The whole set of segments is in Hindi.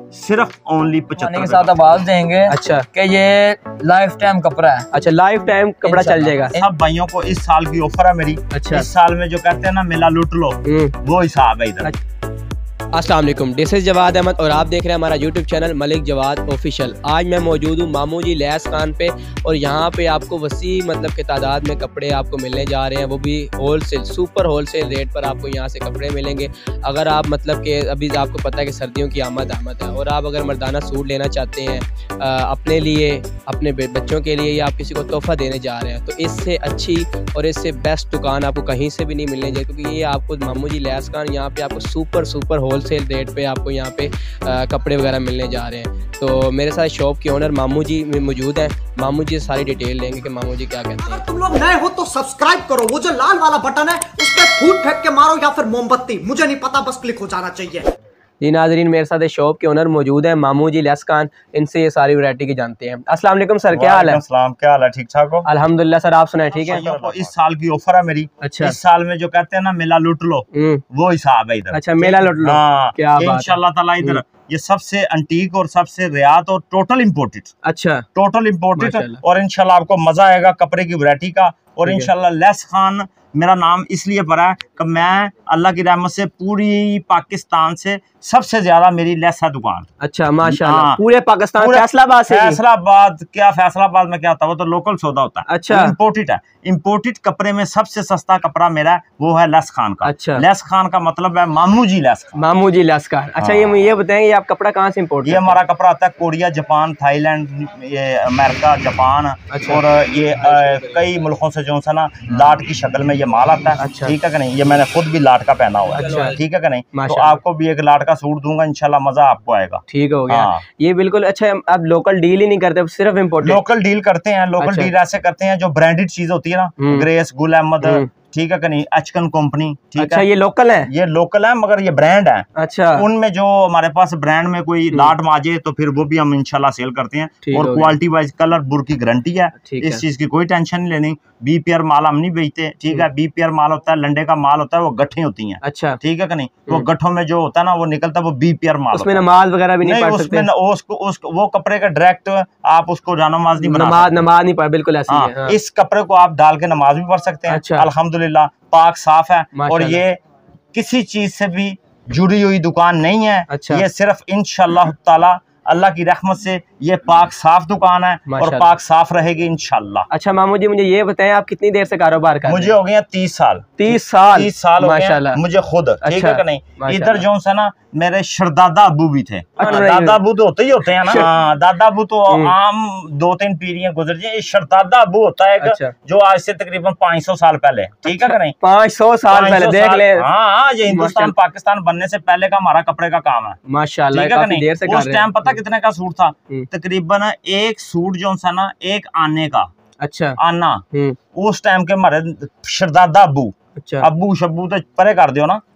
सिर्फ ओनली 75 के साथ आवाज देंगे। अच्छा कि ये लाइफ टाइम कपड़ा है। अच्छा लाइफ टाइम कपड़ा चल जाएगा। सब भाइयों को इस साल की ऑफर है मेरी। अच्छा इस साल में जो कहते हैं ना मेला लूट लो, वो हिसाब है इधर। अस्सलाम वालेकुम, दिस इज़ जवाद अहमद और आप देख रहे हैं हमारा YouTube channel Malik Jawad official. आज मैं मौजूद हूँ मामू जी लैस खान पे और यहाँ पे आपको वसी मतलब के तादाद में कपड़े आपको मिलने जा रहे हैं, वो भी होलसेल सुपर होलसेल रेट पर आपको यहाँ से कपड़े मिलेंगे। अगर आप मतलब कि अभी आपको पता है कि सर्दियों की आमद है और आप अगर मर्दाना सूट लेना चाहते हैं अपने लिए, अपने बच्चों के लिए या आप किसी को तोहफा देने जा रहे हैं, तो इससे अच्छी और इससे बेस्ट दुकान आपको कहीं से भी नहीं मिलने जाए, क्योंकि ये आपको मामू जी लैस खान यहाँ पे आपको सुपर होलसेल रेट पे आपको यहाँ पे कपड़े वगैरह मिलने जा रहे हैं। तो मेरे साथ शॉप के ओनर मामू जी मौजूद हैं। मामू जी सारी डिटेल लेंगे कि मामू जी क्या कहते हैं। तुम लोग नए हो तो सब्सक्राइब करो, वो जो लाल वाला बटन है उस पर फूट फेंक के मारो या फिर मोमबत्ती, मुझे नहीं पता, बस क्लिक हो जाना चाहिए। जी नाजरीन, मेरे साथ शॉप के ओनर मौजूद हैं मामू जी लैस खान, इनसे ये सारी वैरायटी की जानते हैं। अस्सलाम वालेकुम सर, क्या हाल है? अस्सलाम, क्या हाल है? ठीक ठाक हो? अल्हम्दुलिल्लाह सर, आप सुनाए ठीक है? इस साल की ऑफर है मेरी। अच्छा इस साल में जो कहते हैं ना मेला लूट लो, वो हिसाब है इधर। अच्छा मेला लूट लो, क्या बात है। इंशाल्लाह ताला इधर ये सबसे अंटीक और सबसे रियात और टोटल इम्पोर्टेड। अच्छा टोटल इम्पोर्टेड और इंशाल्लाह आपको मजा आएगा कपड़े की वैरायटी का। और इंशाल्लाह लैस खान मेरा नाम इसलिए पड़ा है कि मैं अल्लाह की रहमत से पूरी पाकिस्तान से सबसे ज्यादा मेरी लैसा दुकान। अच्छा माशाल्लाह, पूरे पाकिस्तान, फैसलाबाद से? फैसलाबाद क्या, फैसलाबाद में क्या होता है, वो तो लोकल सौदा होता है। अच्छा इम्पोर्टेड है। इम्पोर्टेड कपड़े में सबसे सस्ता कपड़ा मेरा है, वो है लैस खान का। अच्छा लैस खान का मतलब है मामू जी लैस खान। मामू जी लैस खान। अच्छा ये बताएं ये आप कपड़ा कहाँ से इम्पोर्ट? ये हमारा कपड़ा आता है कोरिया, जापान, थाईलैंड, ये अमेरिका, जापान। अच्छा। और ये कई मुल्कों से जो है ना लाट की शक्ल में ये माल आता है। अच्छा। ठीक है कि नहीं? ये मैंने खुद भी लाट का पहना हुआ है। अच्छा। ठीक है कि नहीं? तो आपको भी एक लाट का सूट दूंगा, इंशाल्लाह मजा आपको आएगा। ठीक हो गया। ये बिल्कुल अच्छा। आप लोकल डील ही नहीं करते, सिर्फ इम्पोर्ट? लोकल डील करते हैं। लोकल डील ऐसे करते हैं जो ब्रांडेड चीज होती है ना, ग्रेस, गुल अहमद, ठीक है कि नहीं, एचकन कंपनी। ठीक अच्छा, है, ये लोकल है? ये लोकल है मगर ये ब्रांड है। अच्छा। उनमें जो हमारे पास ब्रांड में कोई लाट माजे तो फिर वो भी हम इंशाल्लाह सेल करते हैं। और क्वालिटी वाइज कलर बुर की गारंटी है, इस चीज की कोई टेंशन नहीं लेनी। बीपीआर माल हम नहीं बेचते। ठीक है, बीपीआर माल होता है, लंडे का माल होता है, वो गट्ठे होती हैं। अच्छा। ठीक है कि नहीं? वो गट्ठों में जो होता है ना वो निकलता है, वो बीपीआर माल। उसमें नमाज वगैरह भी नहीं पढ़ सकते? उसमें वो कपड़े का डायरेक्ट आप उसको नमाज नहीं बना, नमाज नहीं पढ़, बिल्कुल ऐसे ही है। इस कपड़े को आप डाल के नमाज भी पढ़ सकते हैं। अल्हम्दुलिल्लाह पाक साफ है और ये किसी चीज से भी जुड़ी हुई दुकान नहीं है। अच्छा। ये सिर्फ इंशाल्लाह ताला अल्लाह की रहमत से ये पाक साफ दुकान है और पाक साफ रहेगी इंशाल्लाह। अच्छा मामू जी, मुझे ये बताएं आप कितनी देर से कारोबार कर रहे हैं? मुझे हो गया 30 साल। 30 साल? 30 साल माशाल्लाह मुझे खुद। ठीक है कि नहीं? इधर जो है ना मेरे शरदादा अबू भी थे। दादा अबू तो होते ही होते हैं ना। दादा अबू तो आम 2-3 पीढ़ियां गुजर जाए। शरदादा अबू होता है एक जो आज से तकरीबन 500 साल पहले। ठीक है कि नहीं? 500 साल पहले, देख ले। हाँ, ये हिंदुस्तान पाकिस्तान बनने से पहले का हमारा कपड़े का काम है माशाल्लाह। काफी देर से कर रहे हैं। उस टाइम पता कितने का सूट था? तकरीबन एक सूट जो है ना एक आने का। अच्छा। आना उस टाइम के हमारे शरदादा अबू। अच्छा। अबू शब्बू तो परे कर दियो ना।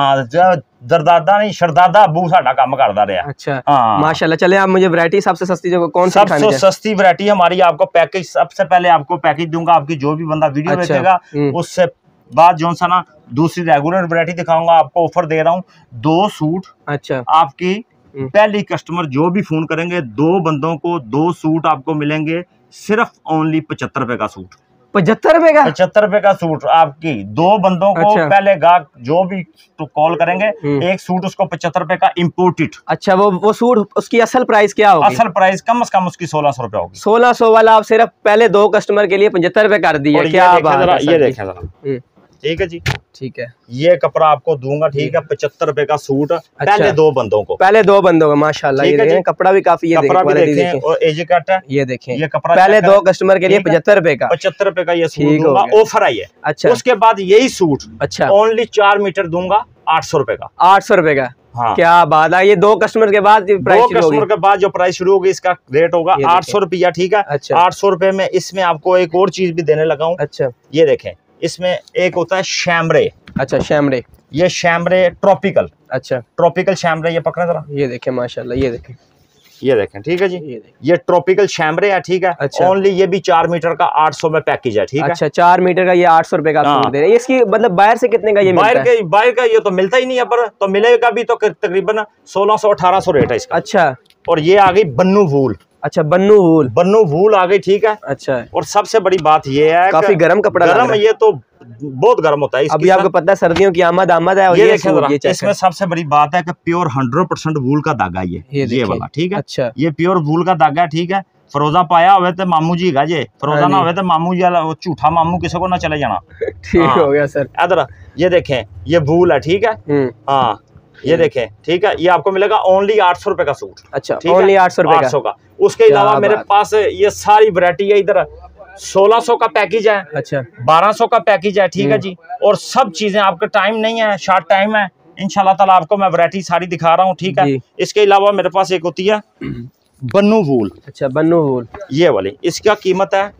दरदादा नहीं, शरदादा अबू साडा काम करदा रहा। अच्छा। माशाल्लाह। चले आप मुझे वैरायटी सबसे सस्ती जो कौन सी? सबसे सस्ती वैरायटी हमारी आपको पैकेज, सबसे पहले आपको पैकेज दूंगा। आपकी जो भी बंदा वीडियो देखेगा उससे बाद जो सा ना दूसरी रेगुलर वैरायटी दिखाऊंगा। आपको ऑफर दे रहा हूँ 2 सूट। अच्छा। आपकी पहली कस्टमर जो भी फोन करेंगे 2 बंदों को 2 सूट आपको मिलेंगे सिर्फ ओनली 75 रुपए का सूट। 75 रुपए का? 75 रुपए का सूट आपकी 2 बंदों को। अच्छा। पहले गाहक जो भी तो कॉल करेंगे एक सूट उसको 75 रुपए का इम्पोर्टेड। अच्छा। वो सूट उसकी असल प्राइस क्या होगी? असल प्राइस कम से कम उसकी 1600 रुपए होगी। 1600 वाला आप सिर्फ पहले 2 कस्टमर के लिए 75 रुपए कर दिए। क्या बात है? ये देखें जरा। ठीक है जी, ठीक है। ये कपड़ा आपको दूंगा। ठीक है, 75 रुपए का सूट। अच्छा। पहले 2 बंदों को। पहले 2 बंदों को माशाल्लाह। ये देखें कपड़ा भी काफी, ये कपड़ा भी देखें और एजी कट है। ये देखें ये कपड़ा पहले 2 कस्टमर के लिए 75 रुपए का। 75 रुपए का ये सूट दूंगा, ऑफर आई है। अच्छा। उसके बाद यही सूट अच्छा ओनली 4 मीटर दूंगा 800 रुपए का। 800 रुपए का? हाँ। क्या बात है। ये 2 कस्टमर के बाद 2 कस्टमर के बाद जो प्राइस शुरू होगी इसका रेट होगा 800 रुपया। ठीक है। अच्छा। 800 रुपए में इसमें आपको एक और चीज भी देने लगा हूँ। अच्छा। ये देखें, इसमें एक होता है शैमरे। अच्छा। शैमरे, ये शैमरे ट्रॉपिकल। अच्छा। ट्रॉपिकल शैमरे, ये पकड़े जरा। ये देखें माशाल्लाह, ये देखें ये देखें, ठीक है जी, ये ट्रॉपिकल शैम्बरे है, ठीक है। अच्छा। ओनली ये भी 4 मीटर का 800 में पैकेज है, ठीक है। अच्छा, 4 मीटर का ये 800 रुपए का सूट दे रहे हैं। इसकी मतलब बाहर से कितने का ये मिलता है? बाहर का ये तो मिलता ही नहीं है, पर तो मिलेगा भी तो तकरीबन 1600-1800 रेट है इसका। अच्छा, और ये आ गई बन्नू वूल। अच्छा, बन्नू वूल आ गई, ठीक है। अच्छा, और सबसे बड़ी बात ये है, काफी गर्म कपड़ा, गर्म, ये तो बहुत गर्म होता है। अभी आपको पता है सर्दियों की आमद है। और ये इसमें सबसे बड़ी बात है कि प्योर 100% वूल का धागा ये वाला, ठीक है। अच्छा, ये प्योर वूल का धागा है, ठीक है। फरोजा पाया हुए तो मामू जी का जे, फरोजा ना हुए तो मामू जी झूठा मामू किसी को ना चले जाना। ठीक हो गया सर। इधर ये देखें, ये वूल है, ठीक है। हाँ, ये देखें, ठीक है। ये आपको मिलेगा ओनली 800 रुपए का सूट। अच्छा, ओनली 800 रुपए का। उसके अलावा मेरे पास ये सारी वैरायटी है। इधर 1600 का पैकेज है, अच्छा, 1200 का पैकेज है, ठीक है जी। और सब चीजें, आपका टाइम नहीं है, शॉर्ट टाइम है, इंशाल्लाह ताला आपको मैं वैरायटी सारी दिखा रहा हूँ, ठीक है। इसके अलावा मेरे पास एक होती है बन्नू वूल। अच्छा, बन्नू वूल, ये वाली, इसका कीमत है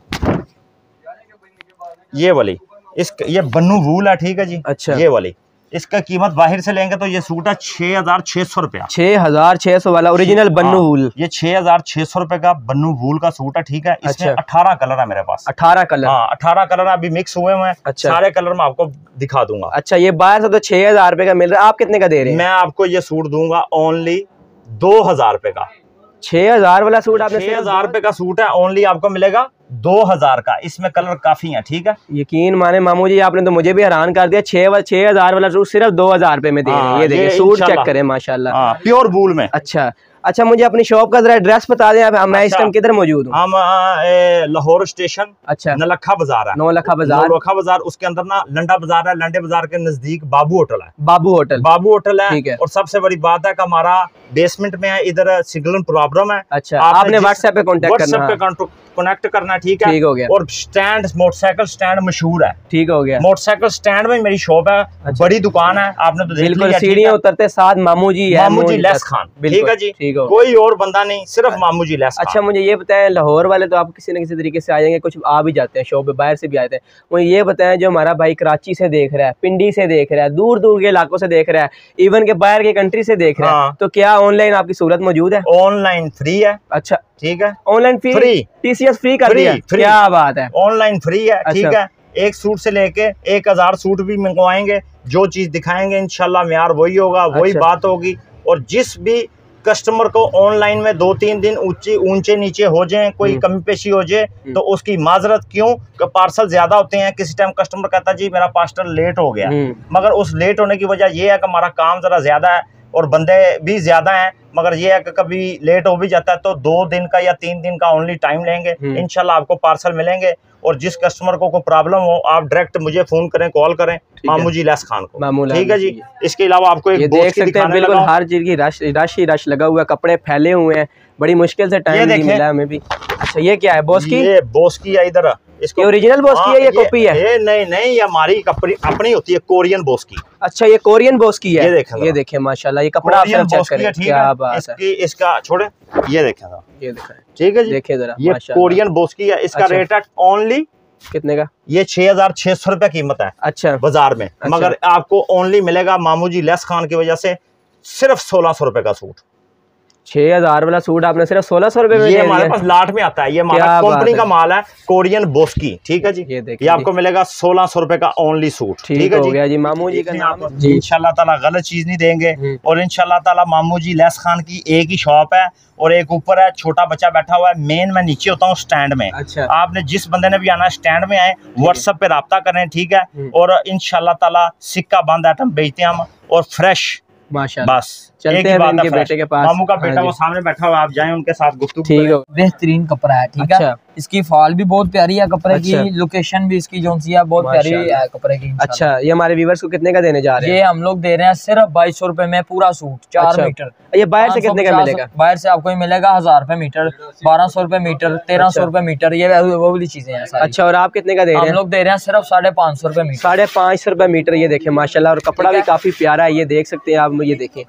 ये वाली, ये बन्नू वूल है, ठीक है जी। अच्छा, ये वाली, इसका कीमत बाहर से लेंगे तो ये सूट है 6600 रुपया। 6600 वाला ओरिजिनल बन्नू वूल, ये 6600 रुपए का बन्नू वूल का सूट है, ठीक है। इसमें 18 कलर है मेरे पास। 18 कलर? हाँ, 18 कलर अभी मिक्स हुए हैं। अच्छा, सारे कलर मैं आपको दिखा दूंगा। अच्छा, ये बाहर से तो 6000 रुपए का मिल रहा है, आप कितने का दे रहे हैं? मैं आपको ये सूट दूंगा ओनली 2000 रुपए का। 6000 वाला सूट आपने? 6000 रुपए का सूट है, ओनली आपको मिलेगा 2000 का। इसमें कलर काफी है, ठीक है। यकीन माने मामू जी, आपने तो मुझे भी हैरान कर दिया। 6000 वाला सूट सिर्फ 2000 रुपए में दे रहे हैं। ये देखिए, सूट चेक करें, माशाल्लाह, प्योर वूल में। अच्छा, मुझे अपनी शॉप का जरा एड्रेस बता दें। मैं इस टाइम किधर मौजूद हूँ? हम लाहौर स्टेशन, अच्छा, नौलखा बाजार है। नौलखा बाजार, उसके अंदर ना लंडा बाजार है। लंडे बाजार के नजदीक बाबू होटल है। बाबू होटल है, ठीक है। और सबसे बड़ी बात है कि हमारा बेसमेंट में है, इधर सिग्नल प्रॉब्लम है। अच्छा, आपने व्हाट्सएप पे कनेक्ट करना, ठीक है। ठीक हो गया। और स्टैंड, मोटरसाइकिल स्टैंड मशहूर है, ठीक हो गया। मोटरसाइकिल स्टैंड में मेरी शॉप है। अच्छा, बड़ी दुकान है, आपने तो देख लिया। सीढ़ियां उतरते साथ मामू जी लैस खान, ठीक है जी। कोई और बंदा नहीं, सिर्फ मामू जी लैस खान। अच्छा, मुझे ये बताएं, लाहौर वाले तो आप किसी न किसी तरीके से आ जाएंगे, कुछ आ भी जाते हैं शॉप पे, बाहर से भी आते हैं। मुझे ये बताएं, जो हमारा भाई कराची से देख रहा है, पिंडी से देख रहा है, दूर दूर के इलाकों से देख रहा है, इवन के बाहर के कंट्री से देख रहा है, तो क्या ऑनलाइन आपकी सूरत मौजूद है? ऑनलाइन फ्री है। अच्छा, ठीक है, ऑनलाइन फ्री, TCS फ्री कर दिया। क्या बात है, ऑनलाइन फ्री है, ठीक है। एक सूट से लेके 1000 सूट भी मंगवाएंगे, जो चीज दिखाएंगे इंशाल्लाह म्यार वही होगा, वही बात होगी। और जिस भी कस्टमर को ऑनलाइन में 2-3 दिन ऊंचे नीचे हो जाए, कोई कमी पेशी हो जाए, तो उसकी माजरत क्यों, पार्सल ज्यादा होते हैं। किसी टाइम कस्टमर कहता जी मेरा पार्सल लेट हो गया, मगर उस लेट होने की वजह यह है कि हमारा काम जरा ज्यादा है और बंदे भी ज्यादा हैं, मगर ये है कि कभी लेट हो भी जाता है तो 2 दिन का या 3 दिन का ओनली टाइम लेंगे, इंशाल्लाह आपको पार्सल मिलेंगे। और जिस कस्टमर को कोई प्रॉब्लम हो, आप डायरेक्ट मुझे फोन करें, कॉल करें, मामू जी लैस खान को, ठीक है जी। इसके अलावा आपको एक देख सकते हैं, बिल्कुल हर चीज की रश लगा हुआ है, कपड़े फैले हुए हैं, बड़ी मुश्किल से टाइम मिला हमें भी। अच्छा, ये क्या है? बोस्की? ये बोस्की है, इधर इसको ओरिजिनल बोस्की है, ये कॉपी है? ये नहीं, ये हमारी अपनी होती है, कोरियन बोस्की। अच्छा, ये कोरियन बोस्की है। ये देखें माशाल्लाह, ये कपड़ा आप चेक करें, क्या बात है। इसका छोड़े, ये देखें, ये देखा, ठीक है जी, देखिए जरा, ये कोरियन बोस्की है। इसका रेट है ओनली कितने का? ये 6600 रुपए कीमत है। अच्छा, बाजार में। अच्छा, मगर आपको ओनली मिलेगा मामू जी लैस खान की वजह से सिर्फ 1600 रुपए का सूट। 6000 वाला सूट आपने सिर्फ 1600 रुपए में? ये हमारे पास लाट में आता है, ये हमारा कंपनी का माल है, कोरियन बोस्की, ठीक है जी। ये आपको मिलेगा 1600 रुपए का ओनली सूट, ठीक है जी। हो गया जी, मामू जी का नाम जी। इंशाल्लाह ताला गलत चीज नहीं देंगे। और इंशाल्लाह ताला मामू जी लैस खान की एक ही शॉप है और एक ऊपर है, छोटा बच्चा बैठा हुआ है। मेन मैं नीचे होता हूँ स्टैंड में। अच्छा, आपने जिस बंदे ने भी आना है स्टैंड में आए, व्हाट्सएप पे राब्ता करें, ठीक है। और इंशाल्लाह ताला सिक्का बंद आइटम बेचते हैं हम, और फ्रेश माशाल्लाह। बस चलते हैं इनके बेटे के पास, मामू का बेटा वो सामने बैठा हुआ, आप जाएं उनके साथ गुफ्तगू करें। बेहतरीन कपड़ा है, ठीक है। इसकी फॉल भी बहुत प्यारी है कपड़े की, लोकेशन भी इसकी जो सी है बहुत प्यारी है कपड़े की। अच्छा, ये हमारे व्यूअर्स को कितने का देने जा रहे हैं? ये हम लोग दे रहे हैं सिर्फ 2200 रुपए में पूरा सूट, 4 मीटर। ये बाहर से कितने का मिलेगा? बाहर से आपको मिलेगा 1000 रुपए मीटर, 1200 रुपए मीटर, 1300 रुपए मीटर, ये वो वाली चीजें हैं। अच्छा, और आप कितने का दे रहे हैं? हम लोग दे रहे हैं सिर्फ 550 रुपए मीटर। 550 रुपए मीटर, ये देखे माशाल्लाह, और कपड़ा भी काफी प्यारा है, ये देख सकते हैं आप, ये देखें। इसमें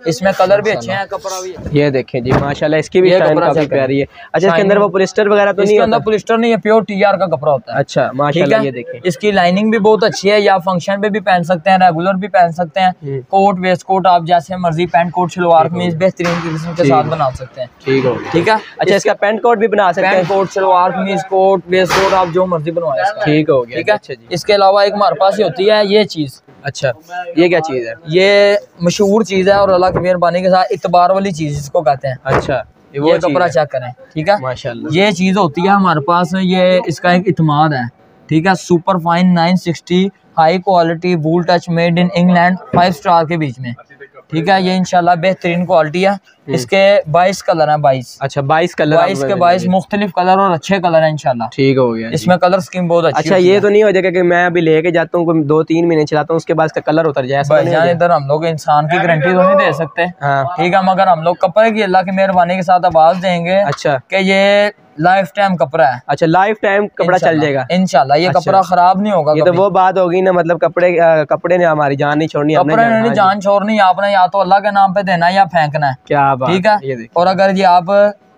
कलर भी अच्छे हैं, कपड़ा भी। ये देखें जी माशाल्लाह, इसकी भी शाइन काफी प्यारी है। अच्छा, इसके अंदर वो पॉलिस्टर वगैरह तो नहीं? इसके अंदर पॉलिस्टर नहीं है, प्योर टीआर का कपड़ा होता है। अच्छा माशाल्लाह, ये देखें। इसकी लाइनिंग भी बहुत अच्छी है, या फंक्शन पे भी पहन सकते हैं, रेगुलर भी पहन सकते हैं, कोट वेस्ट कोट आप जैसे मर्जी, पैंट कोट शलवार कमीज बेहतरीन किस्म के साथ बना सकते हैं। ठीक हो, ठीक है। अच्छा, इसका पैंट कोट भी बना सकते हैं, पैंट कोट शलवार कमीज कोट वेस्ट कोट आप जो मर्जी बनवाए। ठीक हो गया। ठीक है। अच्छा जी, इसके अलावा एक हमारे पास ही होती है ये चीज। अच्छा, ये क्या चीज है? ये मशहूर चीज है और अल्लाह की मेहरबानी के साथ इतबार वाली चीज इसको कहते हैं। अच्छा, ये कपड़ा चेक करें। ठीक है, माशाल्लाह। ये चीज होती है हमारे पास, ये इसका एक इत्मीनान है। ठीक है, super fine 960 high quality wool touch made in England 5 star के बीच में। ठीक है, ये इंशाल्लाह बेहतरीन क्वालिटी है। इसके 22 कलर हैं, 22। अच्छा, 22 कलर, 22 के 22 मुख्तलिफ कलर और अच्छे कलर हैं इंशाल्लाह। ठीक हो गया। इसमें कलर स्कीम बहुत अच्छी। अच्छा, ये तो नहीं हो जाएगा कि मैं अभी लेके जाता हूँ 2-3 महीने चलाता हूँ उसके बाद इसका कलर उतर जाए? भाईजान इधर हम लोग इंसान की गारंटी तो नहीं दे सकते। हाँ। ठीक है, मगर हम लोग कपड़े की अल्लाह की मेहरबानी के साथ आवाज देंगे। अच्छा, कि ये लाइफ टाइम कपड़ा है। अच्छा, लाइफ टाइम कपड़ा चल जाएगा इंशाल्लाह। ये कपड़ा खराब नहीं होगा। ये तो वो बात होगी ना, मतलब कपड़े ने हमारी जान नहीं छोड़नी, कपड़े ने नहीं जान छोड़नी, आपने या तो अल्लाह के नाम पे देना है या फेंकना है। क्या बात। ठीक है। और अगर ये आप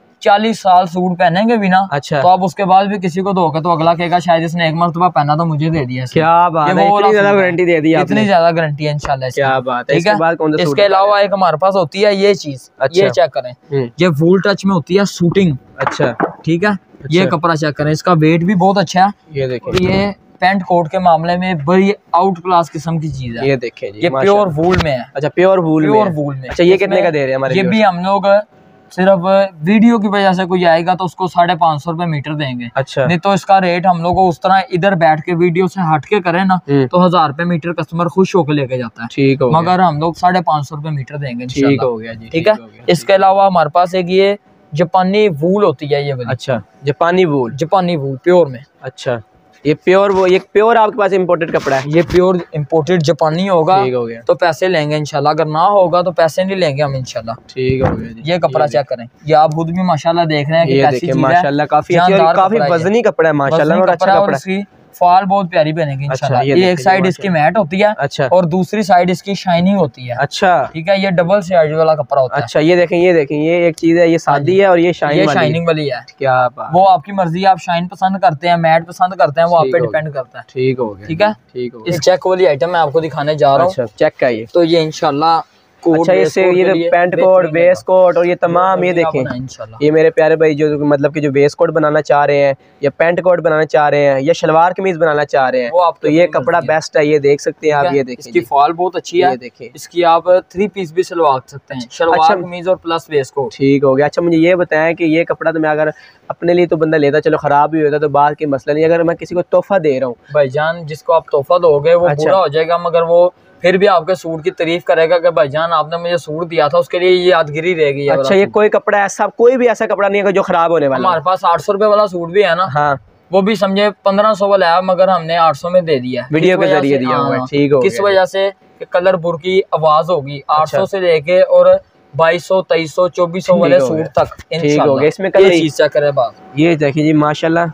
40 साल सूट पहनेंगे भी ना, अच्छा, तो आप उसके बाद भी किसी को धोखे तो अगला कहेगा शायद इसने एक मरतबा पहना तो मुझे दे दिया। क्या बात है, इतनी ज्यादा गारंटी दे दी आपने। इतनी ज्यादा गारंटी है इंशाल्लाह। क्या बात है। ठीक है। इसके अलावा एक हमारे पास होती है ये चीज। ये चेक करें, ये वूल टच में होती है शूटिंग। अच्छा, ठीक है। ये कपड़ा चेक करें, इसका वेट भी बहुत अच्छा है। ये देखिए, ये पैंट कोट के मामले में बड़ी आउट क्लास किस्म की चीज है। ये देखें जी, ये प्योर वूल में है। अच्छा, प्योर वूल में। अच्छा, ये कितने का दे रहे हैं हमारे? ये भी हम लोग सिर्फ वीडियो की वजह से कोई आएगा तो उसको 550 रुपए मीटर देंगे। अच्छा, नहीं तो इसका रेट हम लोग उस तरह इधर बैठ के वीडियो से हट के करें ना तो 1000 रुपए मीटर कस्टमर खुश होकर लेके जाता है। ठीक हो, मगर हम लोग 550 रुपए मीटर देंगे। ठीक हो गया जी। ठीक है। इसके अलावा हमारे पास एक ये जापानी वूल होती है, ये वाली। अच्छा, जापानी वूल प्योर में। अच्छा, ये प्योर आपके पास इम्पोर्टेड कपड़ा है? ये प्योर इम्पोर्टेड जापानी होगा। ठीक हो गया। तो पैसे लेंगे इंशाल्लाह, अगर ना होगा तो पैसे नहीं लेंगे हम इंशाल्लाह। ठीक हो गया। ये कपड़ा चेक करें, ये आप खुद भी माशाल्लाह देख रहे हैं कि कैसी चीज है। माशाल्लाह काफी वजनी कपड़ा है माशाल्लाह, और अच्छा कपड़ा है। फॉल बहुत प्यारी बनेगी इंशाल्लाह। ये एक साइड इसकी मैट होती है। अच्छा, और दूसरी साइड इसकी शाइनिंग होती है। अच्छा, ठीक है। ये डबल साइड वाला कपड़ा होता है। अच्छा, ये देखें, ये एक चीज है, ये सादी है और ये शाइनिंग वाली है। क्या बात। वो आपकी मर्जी, आप शाइन पसंद करते हैं, मैट पसंद करते हैं, वो आप पे डिपेंड करता है। ठीक हो गया। ठीक है। ठीक हो गया। इस चेक वाली आइटम मैं आपको दिखाने जा रहा हूँ। चेक का ये तो ये इंशाल्लाह। अच्छा, इससे ये पैंट कोट वेस्ट कोट और ये तमाम, ये देखें, ये मेरे प्यारे भाई जो मतलब कि जो वेस्ट कोट बनाना चाह रहे हैं या पैंट कोट बनाना चाह रहे हैं या शलवार कमीज बनाना चाह रहे हैं, वो आप तो ये कपड़ा बेस्ट है। ये देख सकते हैं आप, ये देखें, इसकी फॉल बहुत अच्छी है। ये देखें, इसकी आप 3 पीस भी सिलवा सकते हैं, शलवार कमीज और प्लस वेस्ट कोट। ठीक हो गया। अच्छा, मुझे ये बताएं कि ये कपड़ा तो मैं अगर अपने लिए तो बंदा लेता, चलो खराब भी होता तो बात की मसला नहीं, अगर मैं किसी को तोहफा दे रहा हूँ भाईजान, जिसको आप तोहफा दोगे वो बुरा हो जाएगा, मगर वो फिर भी आपके सूट की तारीफ करेगा कि भाईजान आपने मुझे सूट दिया था, उसके लिए ये यादगिरी रहेगी। अच्छा, ये कोई कपड़ा ऐसा, कोई भी ऐसा कपड़ा नहीं है जो खराब होने वाला? हमारे पास 800 रुपए वाला सूट भी है ना। हाँ, वो भी समझे 1500 वाला है, मगर हमने 800 में दे दिया, वीडियो के जरिए दिया हुआ है। ठीक हो, किस वजह से कलर बुर की आवाज होगी। 800 से लेके और 2200 2300 2400 वाले सूट तक इंशाल्लाह। इसमें कलर चीज चेक करे बात, ये देखिए जी माशाल्लाह,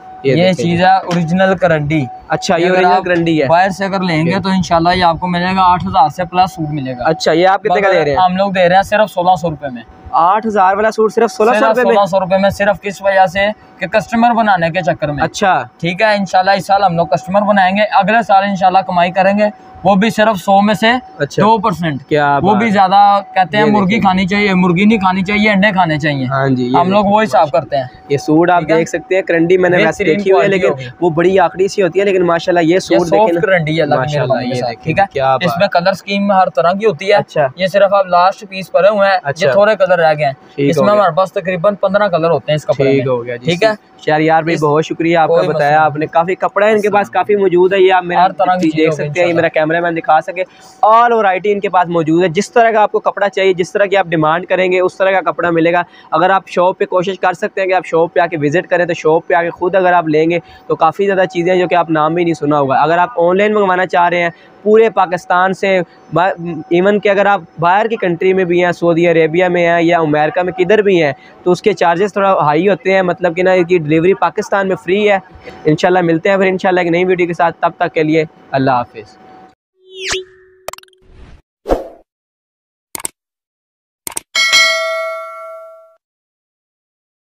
ये चीज है ओरिजिनल करंडी। अच्छा, ये ओरिजिनल करंडी है। बाहर से अगर लेंगे तो इंशाल्लाह ये आपको मिलेगा 8000 से प्लस सूट मिलेगा। अच्छा, ये आप कितने का दे रहे हैं? हम लोग दे रहे हैं सिर्फ 1600 रुपए में। 8000 वाला सूट सिर्फ 1600 रुपए में, सिर्फ किस वजह से कि कस्टमर बनाने के चक्कर में। अच्छा, ठीक है। इंशाल्लाह इस साल हम लोग कस्टमर बनाएंगे, अगले साल इंशाल्लाह कमाई करेंगे, वो भी सिर्फ 100 में से 2%। क्या वो भी ज्यादा कहते हैं मुर्गी खानी चाहिए, मुर्गी नहीं खानी चाहिए, अंडे खाने चाहिए। हाँ जी, हम लोग वो हिसाब करते हैं। ये सूट आप देख सकते हैं, करंडी मैंने वैसे देखी हुई है, लेकिन वो बड़ी आखड़ी सी होती है, लेकिन माशाल्लाह ये सूट देखें, करंडी है माशाल्लाह। ठीक है। इसमें कलर स्कीम हर तरह की होती है। अच्छा, ये सिर्फ आप लास्ट पीस पड़े हुए हैं, ये थोड़े कलर रह गए हैं। इसमें हमारे पास तकरीबन 15 कलर होते हैं इस कपड़े में। ठीक हो गया। ठीक है यार भाई, बहुत शुक्रिया आपका, बताया आपने, काफी कपड़ा है इनके पास, काफी मौजूद है। ये आप मेरा देख सकते हैं, ये मेरा कैमरामैन दिखा सके, ऑल वैरायटी इनके पास मौजूद है। जिस तरह का आपको कपड़ा चाहिए, जिस तरह की आप डिमांड करेंगे, उस तरह का कपड़ा मिलेगा। अगर आप शॉप पे कोशिश कर सकते हैं कि आप शॉप पे आके विजिट करें, तो शॉप पे आके खुद अगर आप लेंगे तो काफ़ी ज़्यादा चीज़ें जो कि आप नाम भी नहीं सुना होगा। अगर आप ऑनलाइन मंगवाना चाह रहे हैं पूरे पाकिस्तान से, इवन कि अगर आप बाहर की कंट्री में भी हैं, सऊदी अरेबिया में हैं या अमेरिका में किधर भी हैं, तो उसके चार्जेस थोड़ा हाई होते हैं, मतलब कि ना कि डिलीवरी पाकिस्तान में फ्री है। इंशाल्लाह मिलते हैं फिर इंशाल्लाह एक नई वीडियो के साथ, तब तक के लिए अल्लाह हाफिज़।